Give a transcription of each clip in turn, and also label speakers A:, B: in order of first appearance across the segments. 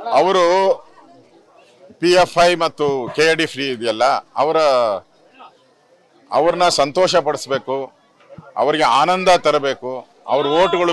A: ಅವರು PFI ಮತ್ತು KAD free ಇದೆಯಲ್ಲ ಅವ್ರನ್ನ ಸಂತೋಷ ಪಡಿಸ್ಬೇಕು, ಅವರಿಗೆ ಆನಂದ ತರಬೇಕು. ಅವ್ರ ಓಟ್ಗಳು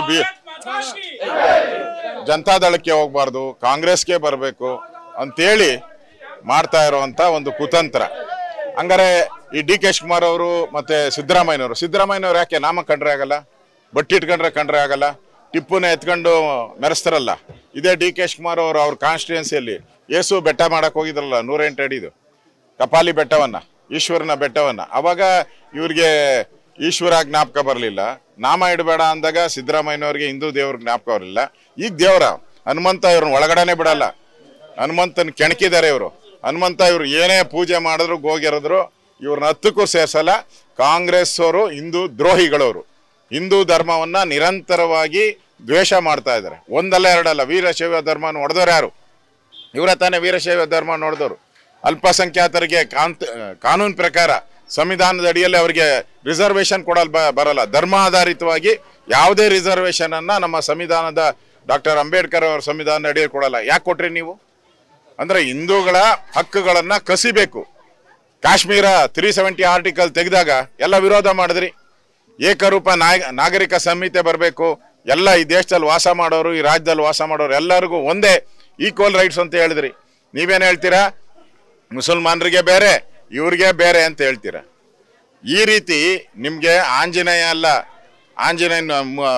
A: ಜನತಾದಳಕ್ಕೆ ಹೋಗ್ಬಾರ್ದು, ಕಾಂಗ್ರೆಸ್ಗೆ ಬರಬೇಕು ಅಂತೇಳಿ ಮಾಡ್ತಾ ಇರುವಂತ ಒಂದು ಕುತಂತ್ರ. ಹಂಗಾರೆ ಈ DK ಶಿವಕುಮಾರ್ ಅವರು ಮತ್ತೆ ಸಿದ್ದರಾಮಯ್ಯನವರು ಯಾಕೆ ನಾಮ ಕಂಡ್ರೆ ಆಗಲ್ಲ, ಬಟ್ಟಿ ಇಟ್ಕೊಂಡ್ರೆ ಕಂಡ್ರೆ ಆಗಲ್ಲ, ಟಿಪ್ಪುನ ಎತ್ಕೊಂಡು ಮೆರೆಸ್ತಾರಲ್ಲ. ಇದೇ DK ಶಿವಕುಮಾರ್ ಅವರು ಅವ್ರ ಕಾನ್ಸ್ಟಿಟ್ಯೂನ್ಸಿಯಲ್ಲಿ ಏಸು ಬೆಟ್ಟ ಮಾಡಕ್ ಹೋಗಿದ್ರಲ್ಲ 108 ಅಡಿದು ಕಪಾಲಿ ಬೆಟ್ಟವನ್ನ, ಈಶ್ವರನ ಬೆಟ್ಟವನ್ನ. ಅವಾಗ ಇವ್ರಿಗೆ ಈಶ್ವರ ಜ್ಞಾಪಕ ಬರಲಿಲ್ಲ, ನಾಮ ಇಡಬೇಡ ಅಂದಾಗ ಸಿದ್ದರಾಮಯ್ಯನವ್ರಿಗೆ ಹಿಂದೂ ದೇವ್ರ ಜ್ಞಾಪಕ ಬರಲಿಲ್ಲ. ಈಗ ದೇವ್ರ ಹನುಮಂತ ಇವ್ರನ್ನ ಒಳಗಡೆನೆ ಬಿಡಲ್ಲ, ಹನುಮಂತನ ಕೆಣಕಿದ್ದಾರೆ ಇವರು. ಹನುಮಂತ ಇವ್ರು ಏನೇ ಪೂಜೆ ಮಾಡಿದ್ರು ಗೋಗಿರಿದ್ರು ಇವ್ರನ್ನ ಹತ್ತಕ್ಕೂ ಸೇರ್ಸಲ್ಲ. ಕಾಂಗ್ರೆಸ್ ಅವರು ಹಿಂದೂ ದ್ರೋಹಿಗಳವರು, ಹಿಂದೂ ಧರ್ಮವನ್ನ ನಿರಂತರವಾಗಿ ದ್ವೇಷ ಮಾಡ್ತಾ ಇದ್ದಾರೆ. ಒಂದಲ್ಲ ಎರಡಲ್ಲ, ವೀರಶೈವ ಧರ್ಮನ ಹೊಡೆದವ್ರು ಯಾರು? ಇವರ ತಾನೇ ವೀರಶೈವ ಧರ್ಮ ನೋಡಿದವರು. ಅಲ್ಪಸಂಖ್ಯಾತರಿಗೆ ಕಾನೂನು ಪ್ರಕಾರ ಸಂವಿಧಾನದ ಅಡಿಯಲ್ಲಿ ಅವರಿಗೆ ರಿಸರ್ವೇಶನ್ ಕೊಡಲ್ ಬರಲ್ಲ. ಧರ್ಮ ಆಧಾರಿತವಾಗಿ ಯಾವುದೇ ರಿಸರ್ವೇಶನ್ ಅನ್ನ ನಮ್ಮ ಸಂವಿಧಾನದ ಡಾಕ್ಟರ್ ಅಂಬೇಡ್ಕರ್ ಅವರ ಸಂವಿಧಾನದ ಅಡಿಯಲ್ಲಿ ಕೊಡಲ್ಲ. ಯಾಕೆ ಕೊಟ್ರಿ ನೀವು? ಅಂದ್ರೆ ಹಿಂದೂಗಳ ಹಕ್ಕುಗಳನ್ನ ಕಸಿಬೇಕು. ಕಾಶ್ಮೀರ 370 ಆರ್ಟಿಕಲ್ ತೆಗೆದಾಗ ಎಲ್ಲ ವಿರೋಧ ಮಾಡಿದ್ರಿ. ಏಕರೂಪ ನಾಗರಿಕ ಸಂಹಿತೆ ಬರಬೇಕು, ಎಲ್ಲ ಈ ದೇಶದಲ್ಲಿ ವಾಸ ಮಾಡೋರು, ಈ ರಾಜ್ಯದಲ್ಲಿ ವಾಸ ಮಾಡೋರು ಎಲ್ಲರಿಗೂ ಒಂದೇ ಈಕ್ವಲ್ ರೈಟ್ಸ್ ಅಂತ ಹೇಳಿದ್ರಿ. ನೀವೇನು ಹೇಳ್ತೀರಾ? ಮುಸಲ್ಮಾನರಿಗೆ ಬೇರೆ, ಇವ್ರಿಗೆ ಬೇರೆ ಅಂತ ಹೇಳ್ತೀರಾ. ಈ ರೀತಿ ನಿಮಗೆ ಆಂಜನೇಯ ಅಲ್ಲ, ಆಂಜನೇಯನ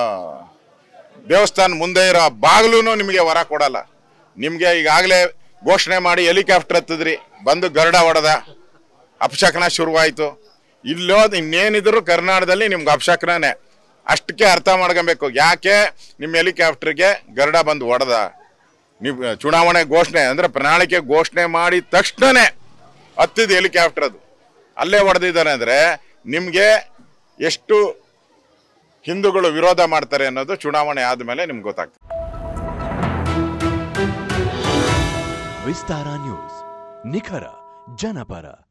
A: ದೇವಸ್ಥಾನ ಮುಂದೆ ಇರೋ ಬಾಗಿಲೂ ನಿಮಗೆ ವರ ಕೊಡಲ್ಲ. ನಿಮಗೆ ಈಗಾಗಲೇ ಘೋಷಣೆ ಮಾಡಿ ಹೆಲಿಕಾಪ್ಟರ್ ಹತ್ತಿದ್ರಿ, ಬಂದು ಗರುಡ ಹೊಡೆದ, ಅಪಶಕನ ಶುರುವಾಯಿತು. ಇನ್ನೇನಿದ್ರು ಕರ್ನಾಟಕದಲ್ಲಿ ನಿಮ್ಗೆ ಅಪಶಕನೇ. ಅಷ್ಟಕ್ಕೆ ಅರ್ಥ ಮಾಡ್ಕೊಬೇಕು ಯಾಕೆ ನಿಮ್ಮ ಹೆಲಿಕಾಪ್ಟರ್ಗೆ ಗರುಡ ಬಂದು ಹೊಡೆದ. ನೀವು ಚುನಾವಣೆ ಘೋಷಣೆ ಅಂದ್ರೆ ಪ್ರಣಾಳಿಕೆ ಘೋಷಣೆ ಮಾಡಿದ ತಕ್ಷಣನೇ ಹತ್ತಿದ ಹೆಲಿಕಾಪ್ಟರ್ ಅದು ಅಲ್ಲೇ ಹೊಡೆದಿದ್ದಾರೆ. ಅಂದ್ರೆ ನಿಮ್ಗೆ ಎಷ್ಟು ಹಿಂದೂಗಳು ವಿರೋಧ ಮಾಡ್ತಾರೆ ಅನ್ನೋದು ಚುನಾವಣೆ ಆದ್ಮೇಲೆ ನಿಮ್ಗೆ ಗೊತ್ತಾಗ್ತದೆ.
B: ವಿಸ್ತಾರ ನ್ಯೂಸ್, ನಿಖರ ಜನಪರ.